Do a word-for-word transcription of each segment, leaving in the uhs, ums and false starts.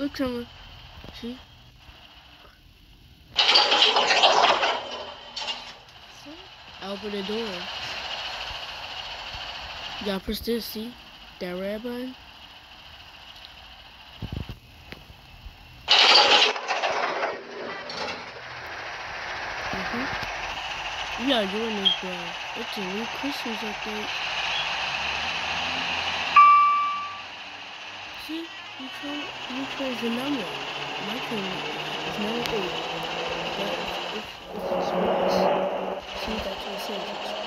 Look, someone. See? Open the door. You gotta press this, see? That red button? Mm-hmm. You gotta join this, bro. It's a new Christmas update. See? You chose, you chose the number. My phone is number eight. But it's, it's, it's express. See, that's what it says, express.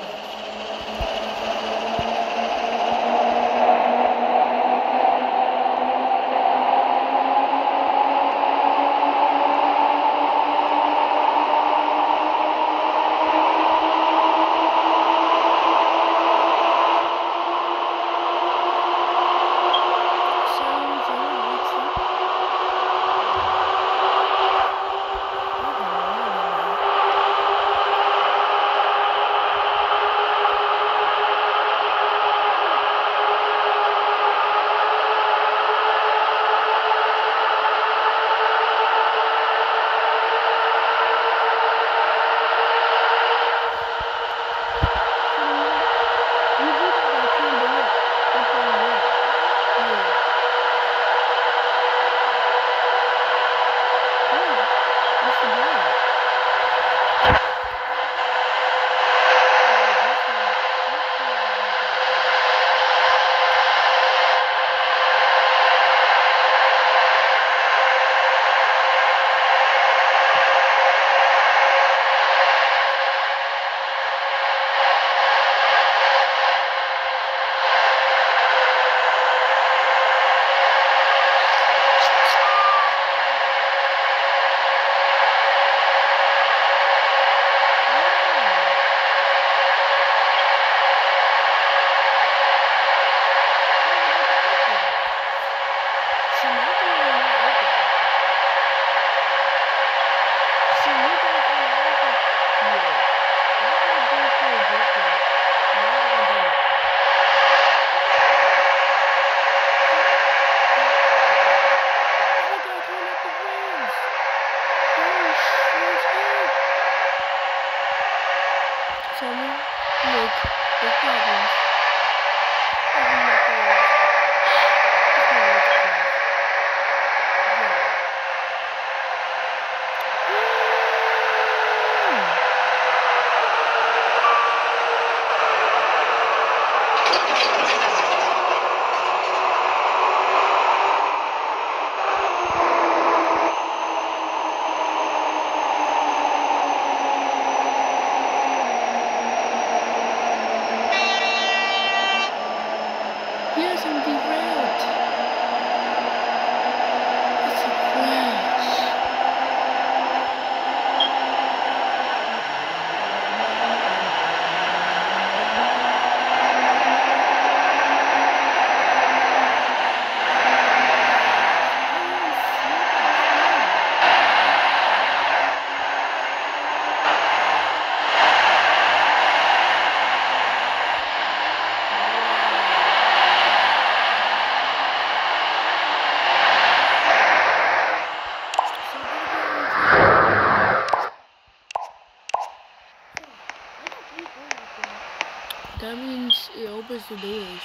That means it opens the doors.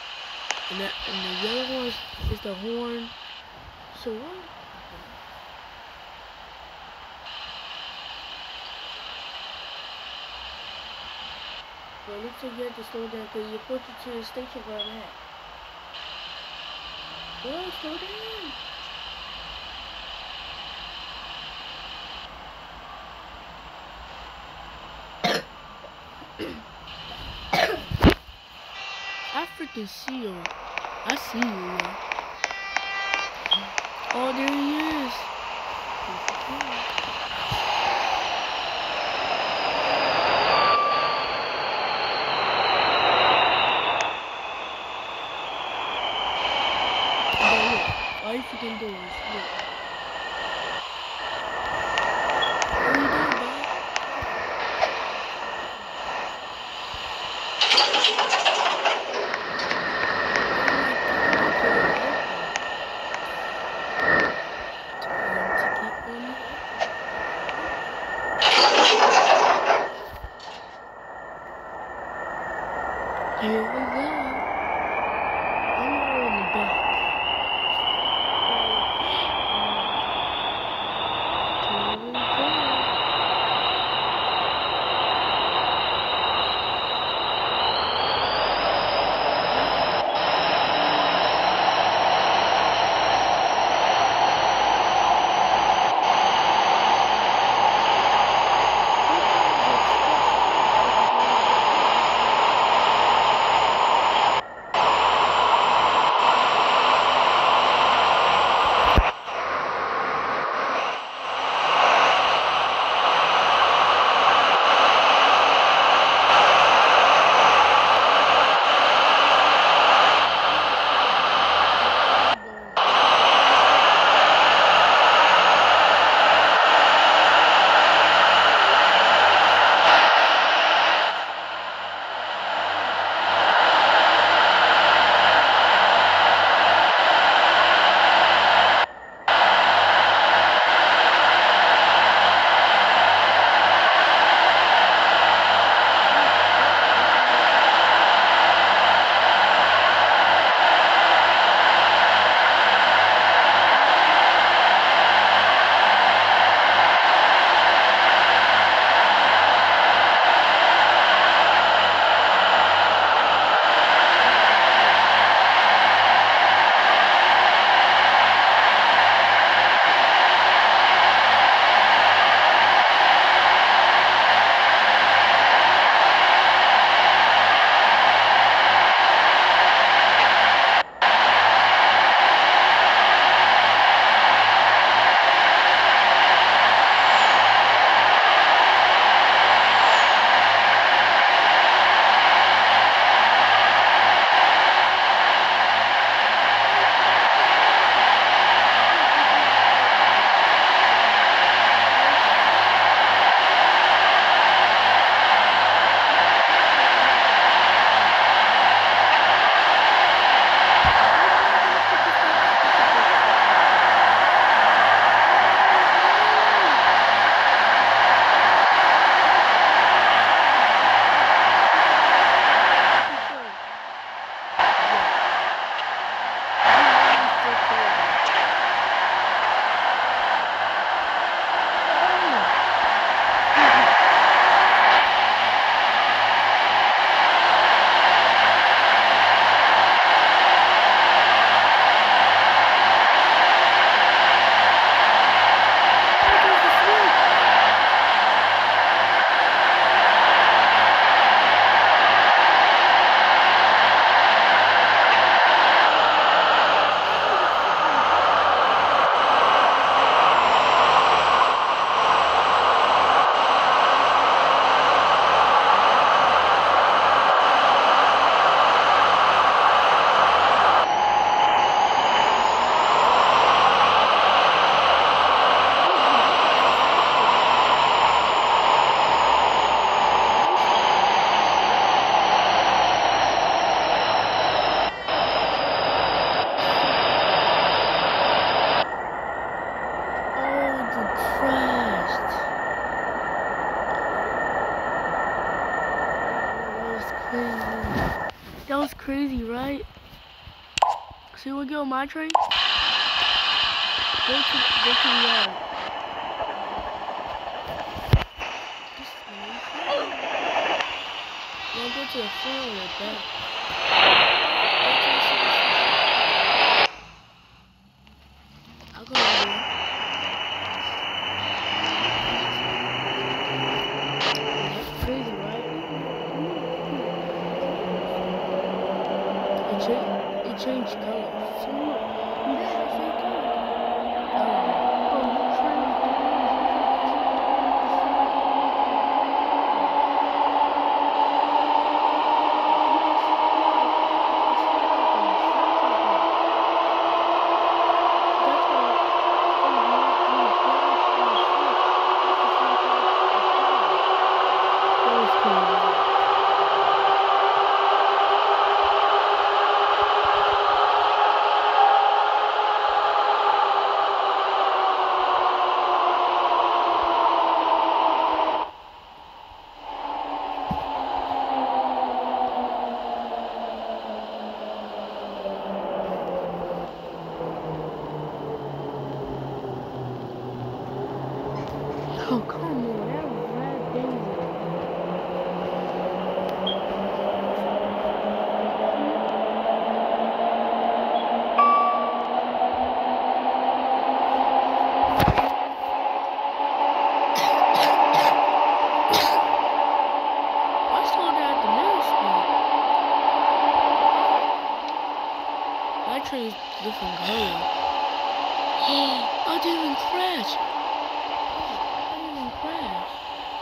And, that, and the yellow one is the horn. So what? Well, it looks like you have to slow down because you're closer to the station where I'm at. Whoa, slow down. I freaking see you. I see you, man. Oh, there he is. All you freaking doors. Look. What are you doing, bro? crazy, right? See, we go on my train. Go to, go to the yard. Now go to the front or the back. I'll go over there. That's crazy, right? It changed. It changed colors. So look, you got the same color. Oh, oh, you changed. Oh, come on, that was mad dangerous. I slowed down at the middle speed. My train's different color. I didn't even crash. I didn't even crash.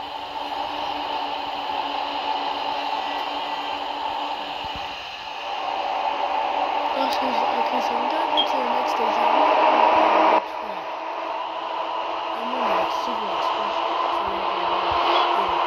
Oh, so, okay, so I'm gonna go to the next station. I'm not gonna go on the track. I'm on like super express. So I'm gonna go back.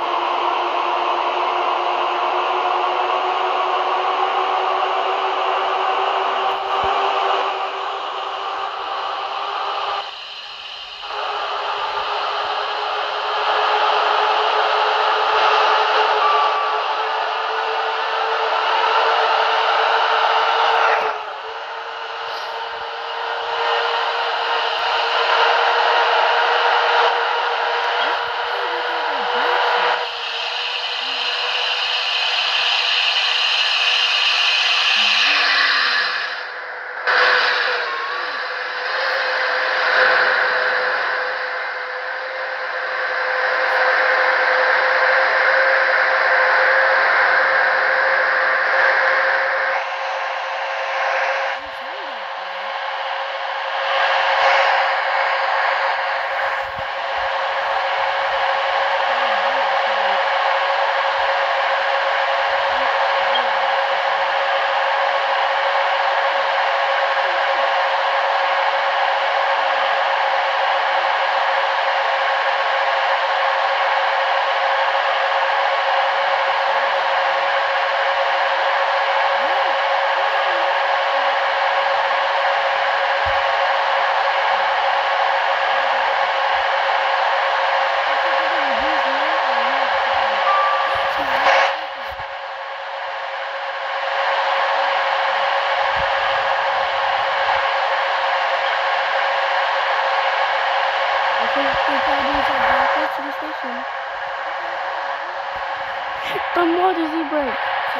The more does he break?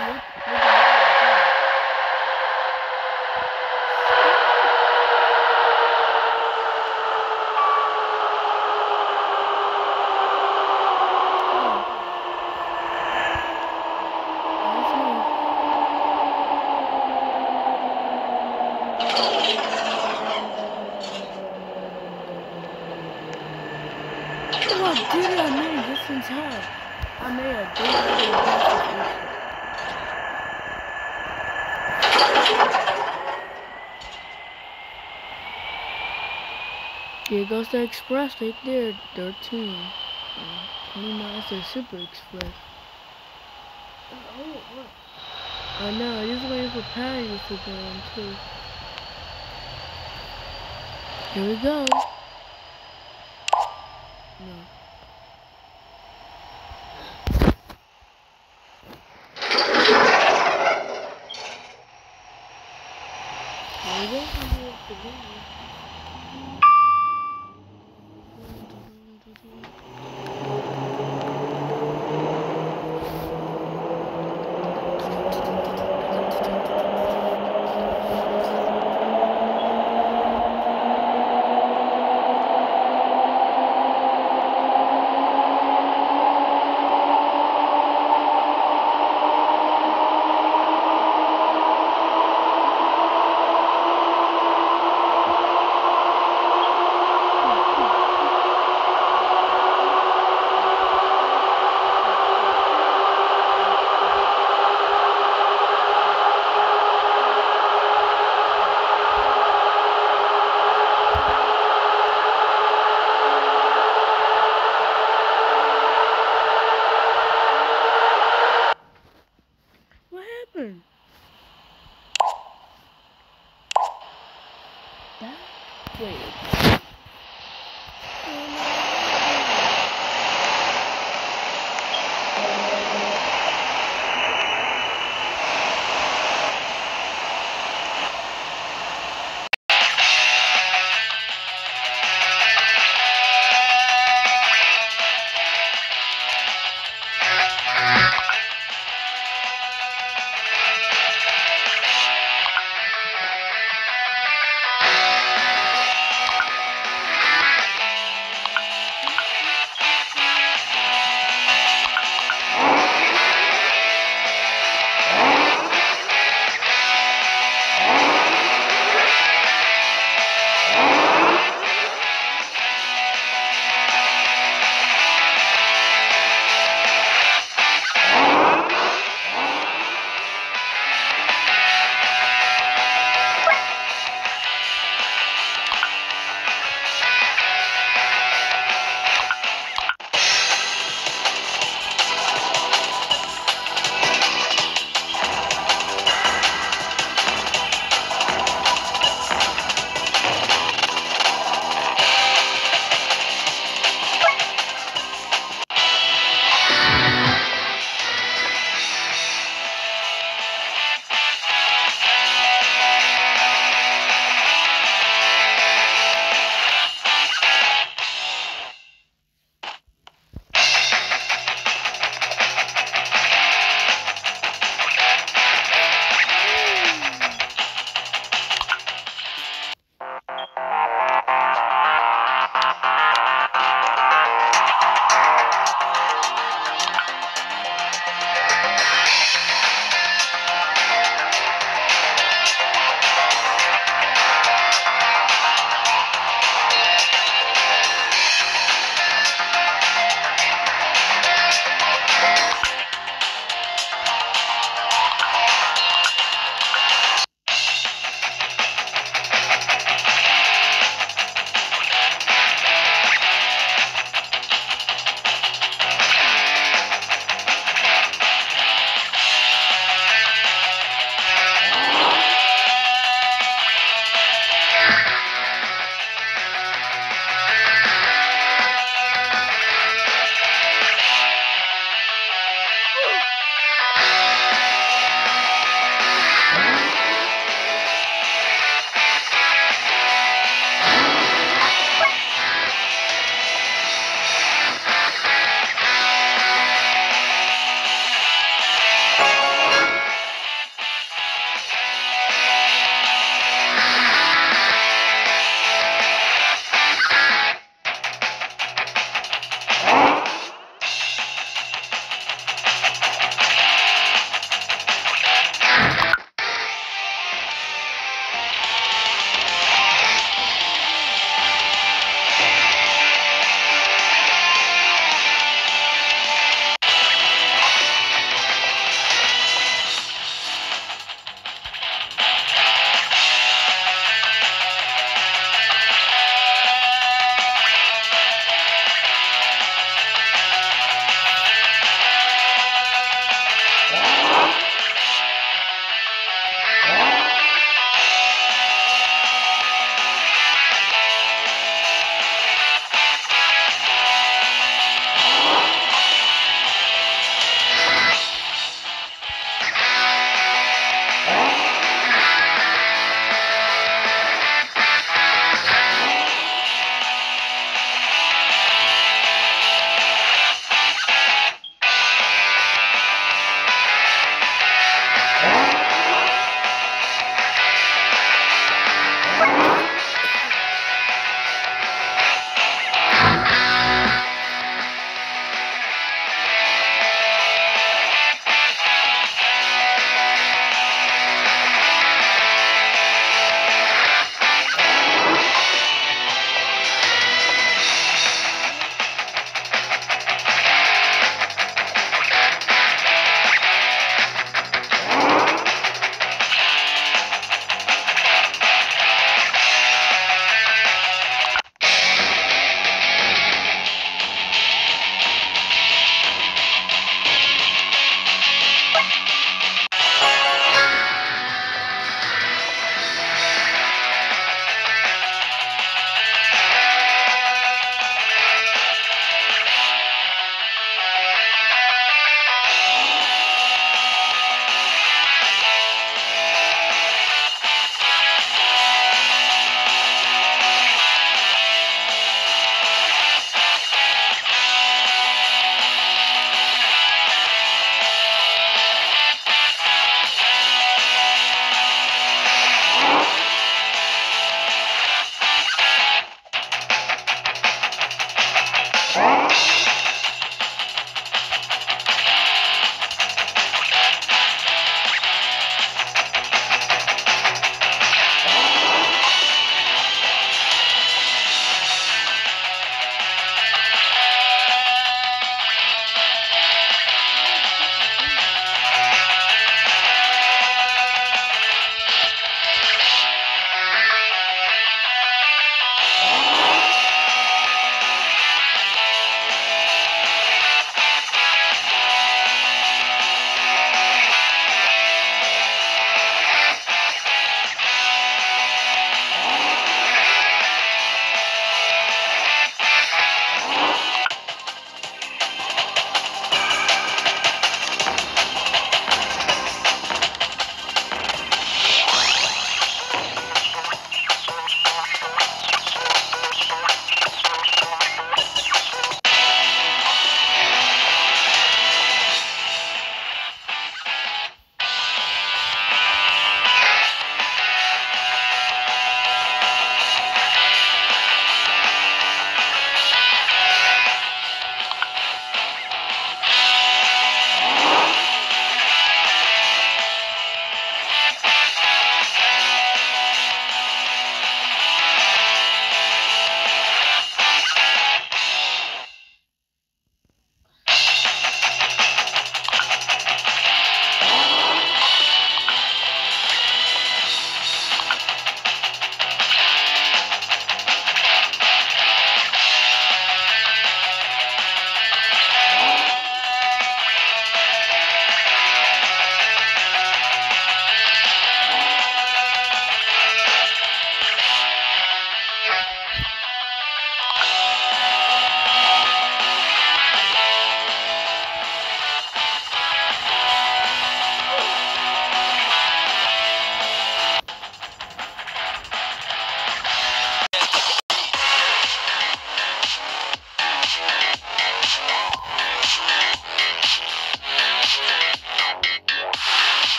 Oh, dude, I made it just in time. I made a big deal. Here goes the express right there, thirteen. twenty-nine, it's a super express. Oh, what? I know, I'm just waiting for Patty to go on too. Here we go. No. Maybe I can do it for you. What happened? That? Wait.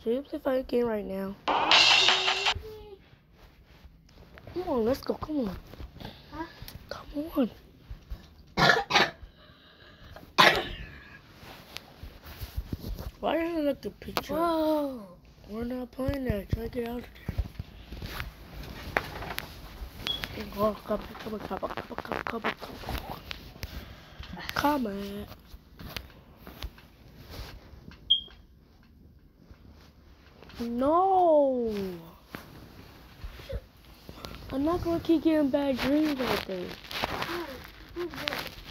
So you play fighting game right now. Come on, let's go. Come on. Huh? Come on. Why doesn't it look the picture? Whoa. We're not playing that. Try to get out of there. Oh, come on, come on, come on, come on, come on, come on, come on. Come on. No. I'm not gonna keep getting bad dreams out there. Who's this?